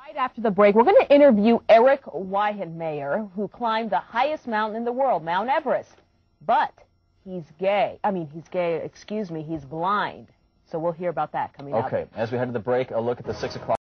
Right after the break, we're going to interview Eric Weihenmayer, who climbed the highest mountain in the world, Mount Everest. But he's gay. He's blind. So we'll hear about that coming up. Okay, as we head to the break, a look at the 6 o'clock.